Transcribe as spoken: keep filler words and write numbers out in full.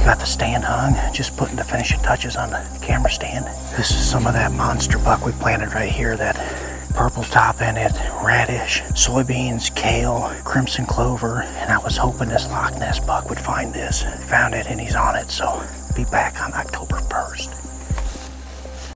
got the stand hung, just putting the finishing touches on the camera stand. This is some of that monster buck we planted right here, that purple top in it, radish, soybeans, kale, crimson clover, and I was hoping this Loch Ness buck would find this. Found it and he's on it, so be back on October first.